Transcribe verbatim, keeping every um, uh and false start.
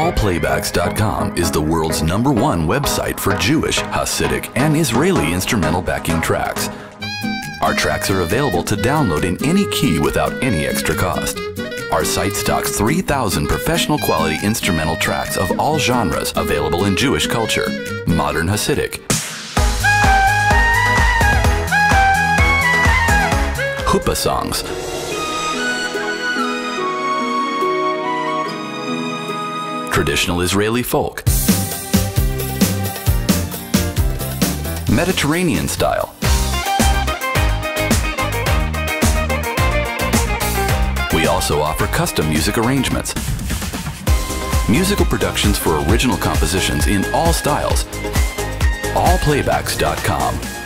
all playbacks dot com is the world's number one website for Jewish, Hassidic, and Israeli instrumental backing tracks. Our tracks are available to download in any key without any extra cost. Our site stocks three thousand professional quality instrumental tracks of all genres available in Jewish culture, modern Hassidic, Chuppah songs, traditional Israeli folk, Mediterranean style, we also offer custom music arrangements, musical productions for original compositions in all styles. all playbacks dot com